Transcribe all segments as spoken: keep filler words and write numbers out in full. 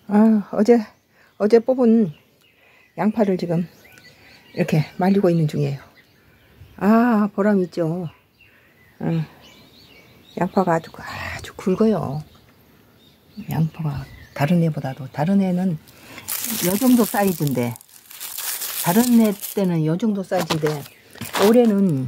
아, 어제, 어제 뽑은 양파를 지금 이렇게 말리고 있는 중이에요. 아, 보람 있죠. 응. 양파가 아주, 아주 굵어요. 양파가 다른 애보다도. 다른 애는 요 정도 사이즈인데, 다른 애 때는 요 정도 사이즈인데, 올해는, 음,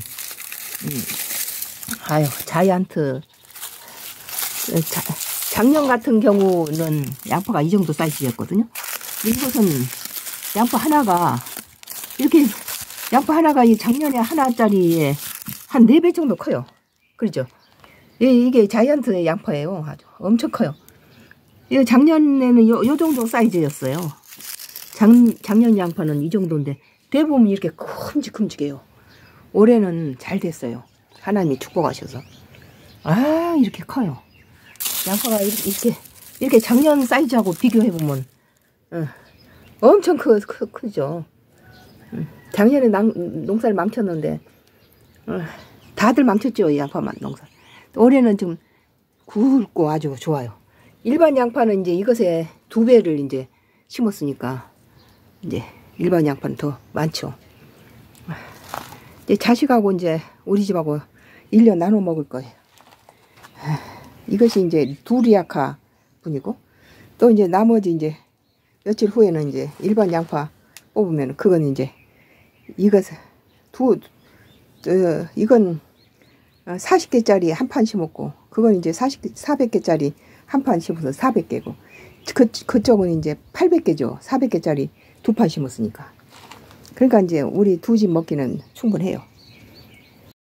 아유, 자이언트. 자, 작년 같은 경우는 양파가 이 정도 사이즈였거든요. 이것은 양파 하나가 이렇게 양파 하나가 이 작년에 하나짜리에 한 네 배 정도 커요. 그렇죠? 이게 자이언트 양파예요. 아주 엄청 커요. 이 작년에는 요, 요 정도 사이즈였어요. 작, 작년 양파는 이 정도인데 대부분 이렇게 큼직큼직해요. 올해는 잘 됐어요. 하나님이 축복하셔서. 아, 이렇게 커요. 양파가 이렇게 이렇게 작년 사이즈하고 비교해보면 어, 엄청 크, 크, 크죠. 음, 작년에 낭, 농사를 망쳤는데 어, 다들 망쳤죠. 이 양파 농사. 올해는 좀 굵고 아주 좋아요. 일반 양파는 이제 이것에 두 배를 이제 심었으니까 이제 일반 양파는 더 많죠. 이제 자식하고 이제 우리 집하고 일 년 나눠 먹을 거예요. 이것이 이제 두리아카 분이고, 또 이제 나머지 이제 며칠 후에는 이제 일반 양파 뽑으면 그건 이제 이것 두 어, 이건 사십 개짜리 한 판 심었고, 그건 이제 사십 사백 개짜리 한 판 심어서 사백 개고, 그 그쪽은 이제 팔백 개죠. 사백 개짜리 두 판 심었으니까. 그러니까 이제 우리 두 집 먹기는 충분해요.